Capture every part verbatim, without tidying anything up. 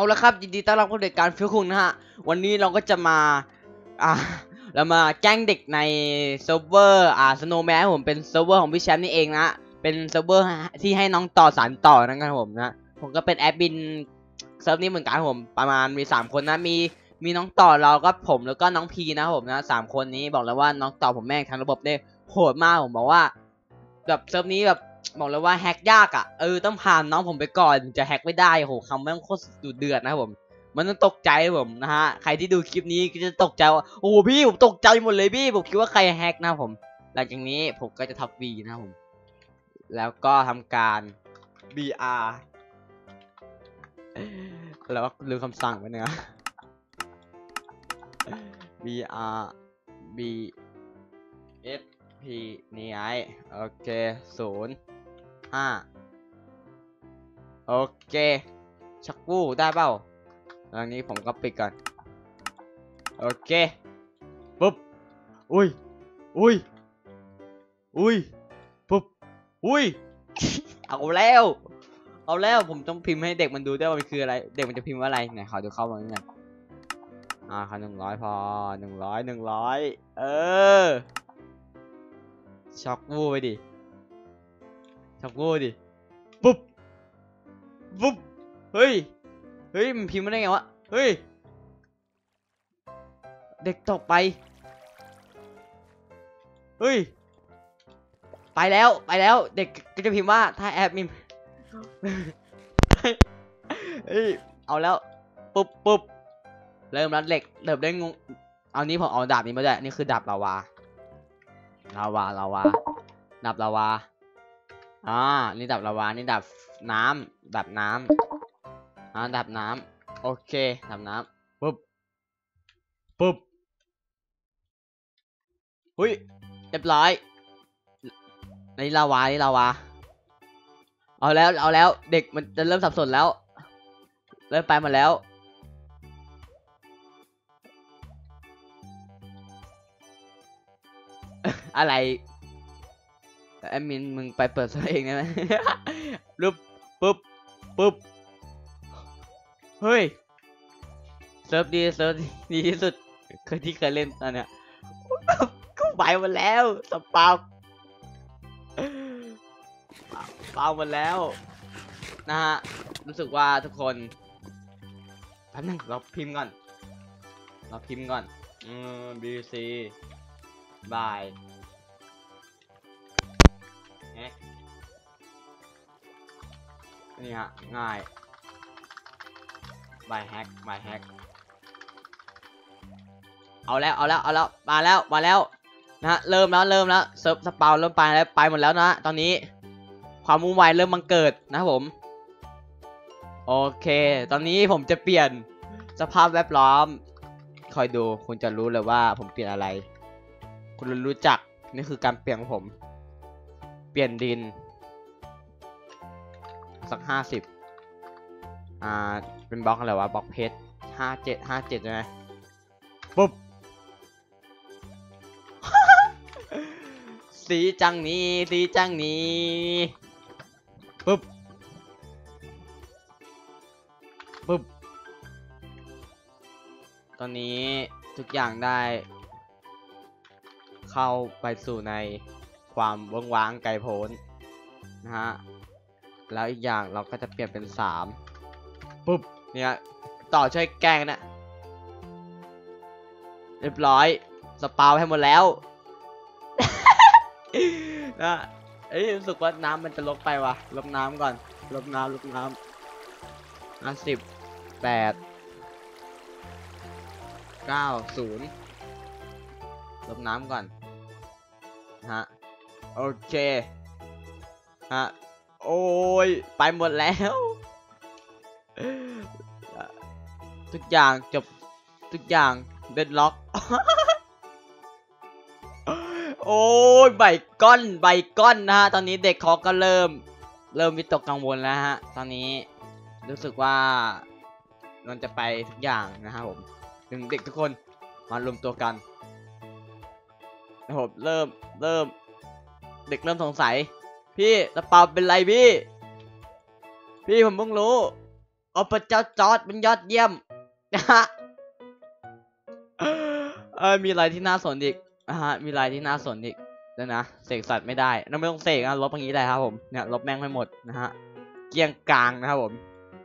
ละครับยินดีต้อนรับเข้าสู่การฟิลคุงนะฮะวันนี้เราก็จะมาอ่าเรามาแกล้งเด็กในเซิร์ฟเวอร์อ่าสโนว์แมนผมเป็นเซิร์ฟเวอร์ของพี่แชมป์นี่เองนะเป็นเซิร์ฟเวอร์ที่ให้น้องต่อสานต่อนะครับผมนะผมก็เป็นแอดมินเซิร์ฟนี้เหมือนกันผมประมาณมีสามคนนะมีมีน้องต่อเราก็ผมแล้วก็น้องพีนะผมนะสามคนนี้บอกเลยว่าน้องต่อผมแม่งทั้งระบบเนี่ยโหดมากผมบอกว่าแบบเซิร์ฟนี้แบบบอกเลยว่าแฮกยากอ่ะเออต้องผ่านน้องผมไปก่อนจะแฮกไม่ได้โหคำแม่งโคตรดุเดือดนะครับผมมันต้องตกใจผมนะฮะใครที่ดูคลิปนี้ก็จะตกใจว่าโอ้พี่ผมตกใจหมดเลยพี่ผมคิดว่าใครแฮกนะผมหลังจากนี้ผมก็จะทับวีนะครับผมแล้วก็ทำการ บี อาร์ แล้วก็ลืมคำสั่งไปเนื้อ บี อาร์ B S P นี่ไงโอเคศูนย์ห้าโอเคชักวู้ได้เปล่าตอนนี้ผมก็ปิดก่อนโอเคปุ๊บอุ้ยอุ้ยอุ้ยปุ๊บอุ้ย เอาแล้วเอาแล้วผมต้องพิมพ์ให้เด็กมันดูได้ว่ามันคืออะไรเด็กมันจะพิมพ์ว่าอะไรไหนขอดูเข้ามาหน่อยอ่าค่ะหนึ่งร้อยพอหนึ่งร้อยหนึ่งร้อยเออช็อกวู้ไปดิช็อกวู้ดิปุ๊บปุ๊บเฮ้ยเฮ้ยมันพิมพ์มาได้ไงวะเฮ้ยเด็กตกไปเฮ้ยไปแล้วไปแล้วเด็กก็จะพิมพ์ว่าถ้าแอดมินเฮ้ยเอาแล้วปุ๊บปุ๊บเริ่มรัดเหล็กเริ่มได้งงเอานี้ผมเอาดาบนี้มาด้วยนี่คือดาบลาวาลาวาลาวาดาบลาวาอ่านี่ดาบลาวานี่ดาบน้ำดาบน้ำอ่าดาบน้ำโอเคดาบน้ำปุ๊บปุ๊บหุ้ยเรียบร้อยนี่ลาวานี่ลาวาเอาแล้วเอาแล้วเด็กมันจะเริ่มสับสนแล้วเริ่มไปหมดแล้วอะไรแอดมินมึงไปเปิดตัวเองได้ไหมปุ๊บปุ๊บปุ๊บเฮ้ยเซิร์ฟดีเซิร์ฟดีที่สุดเคยที่เคยเล่นตอนเนี้ยก็ไปหมดแล้วสปาวเปาหมดแล้วนะฮะรู้สึกว่าทุกคนแป๊บนึงเราพิมพ์ก่อนเราพิมพ์ก่อนอืม B C บายนี่ฮะง่ายบายแฮกบายแฮกเอาแล้วเอาแล้วเอาแล้วมาแล้วมาแล้วนะฮะเริ่มแล้วเริ่มแล้วเซิร์ฟสปาวเริ่มไปแล้วไปหมดแล้วนะตอนนี้ความวุ่นวายเริ่มบังเกิดนะครับผมโอเคตอนนี้ผมจะเปลี่ยนสภาพแวดล้อมคอยดูคุณจะรู้เลยว่าผมเปลี่ยนอะไรคุณรู้จักนี่คือการเปลี่ยนของผมเปลี่ยนดินสักห้าสิบอ่าเป็นบล็อกอะไรวะบล็อกเพชรห้าเจ็ดห้าเจ็ดใช่ไหมปุ๊บ สีจังนี้สีจังนี้ปุ๊บปุ๊บตอนนี้ทุกอย่างได้เข้าไปสู่ในความว่างว้างไกลโพ้นนะฮะแล้วอีกอย่างเราก็จะเปลี่ยนเป็นสามปุ๊บเนี่ยต่อช่วยแกล้งนะเรียบร้อยสปาวให้หมดแล้ว นะเอ้ยรู้สึกว่าน้ำมันจะลดไปว่ะลดน้ำก่อนลดน้ำลดน้ำห้าสิบแปดเก้าศูนย์ลดน้ำก่อนฮะโอเคฮะโอ้ยไปหมดแล้วทุกอย่างจบทุกอย่างเดดล็อก โอ้ยใบก้อนใบก้อนนะฮะตอนนี้เด็กเขาก็เริ่มเริ่มวิตกกังวลแล้วฮะตอนนี้รู้สึกว่ามันจะไปทุกอย่างนะครับผมถึงเด็กทุกคนมารวมตัวกันนะครับเริ่มเริ่มเด็กเริ่มสงสัยพี่สปาเป็นไรพี่พี่ผมเพิ่งรู้โอ้พระเจ้าจอร์จมันยอดเยี่ยมนะฮะเออมีอะไรที่น่าสนอีกนะฮะมีอะไรที่น่าสนอีกแล้วนะเสกสัตว์ไม่ได้เราไม่ต้องเสกนะลบอย่างนี้ได้ครับผมเนี่ยลบแม่งให้หมดนะฮะเกลี้ยงกลางนะครับผม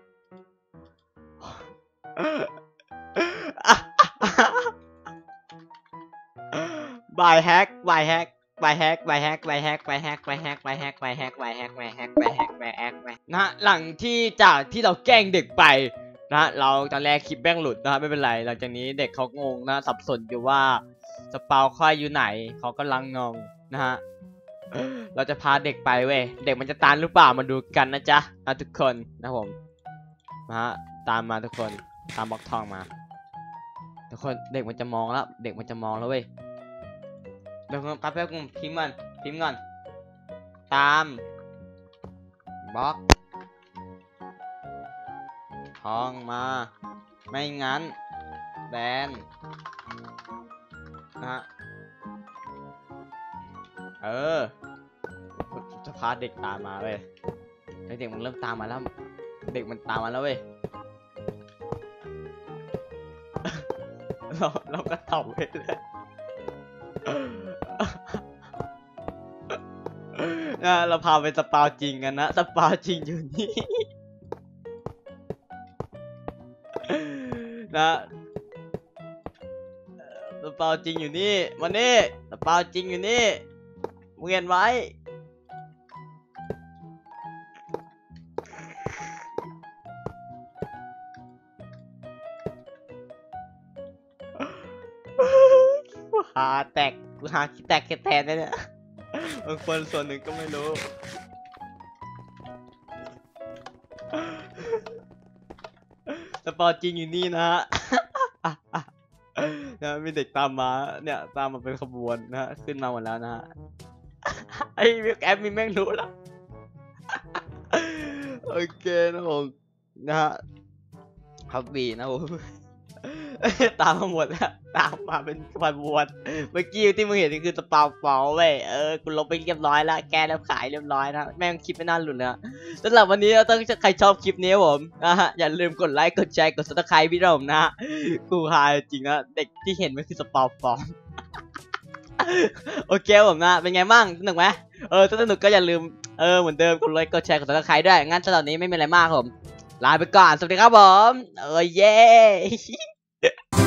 บายแฮกบายแฮกบายแฮกบายแฮกบายแฮกบายแฮกบายแฮกบายแฮกบายแฮกบายแฮกบายแฮกบายแฮกบายแฮกนะฮะหลังที่จากที่เราแกล้งเด็กไปนะเราตอนแรกคลิปแม่งหลุดนะไม่เป็นไรหลังจากนี้เด็กเขางงนะสับสนอยู่ว่าสปาวค่อยอยู่ไหนเขากำลังงงนะฮะเราจะพาเด็กไปเว้ยเด็กมันจะตามหรือเปล่ามาดูกันนะจ๊ะนะทุกคนนะผมนะฮะตามมาทุกคนตามบล็อกทองมาทุกคนเด็กมันจะมองแล้วเด็กมันจะมองแล้วเว้ยเดี๋ยวแป๊บแป๊บพิมพ์ก่อนพิมพ์ก่อนตามบล็อกทองมาไม่งั้นแบนนะฮะเออจะพาเด็กตามมาเว้ยเด็กมันเริ่มตามมาแล้วเด็กมันตามมาแล้วเว้ยเราเราก็ตอบไปเลยนะเราพาไปสปาจริงกันนะสปาจริงอยู่นี่นะสปาจริงอยู่นี่มานี่สปาจริงอยู่นี่มึงเห็นไว้หาแตกหาขี้แตกแทนได้เนี่ยบางคนส่วนหนึ่งก็ไม่รู้สปอร์ตจริงอยู่นี่นะฮะนะมีเด็กตามมาเนี่ยตามมาเป็นขบวนนะฮะขึ้นมาหมดแล้วนะฮะไอ้แอปมีแม่งรู้ละโอเคนะผมนะฮะครับบีนะผมตามมาหมดแล้วตามมาเป็นขบวนเมื่อกี้ที่มึงเห็นนี่คือสปาวฟอลเว้ยเออกูลบไปเรียบร้อยแล้วแกแล้วขายเรียบร้อยนะแม่งคลิปไม่น่าหลุดนะสำหรับวันนี้ถ้าใครชอบคลิปนี้ผมนะฮะอย่าลืมกดไลค์กดแชร์กดซับสไครป์พี่ผมนะกูฮาจริงนะเด็กที่เห็นมันคือสปาวฟอลโอเคผมนะเป็นไงบ้างสนุกไหมเออถ้าสนุกก็อย่าลืมเออเหมือนเดิมกดไลค์กดแชร์กดซับสไครป์ด้วยงั้นสำหรับนี้ไม่มีอะไรมากผมลาไปก่อนสวัสดีครับผมเออเย้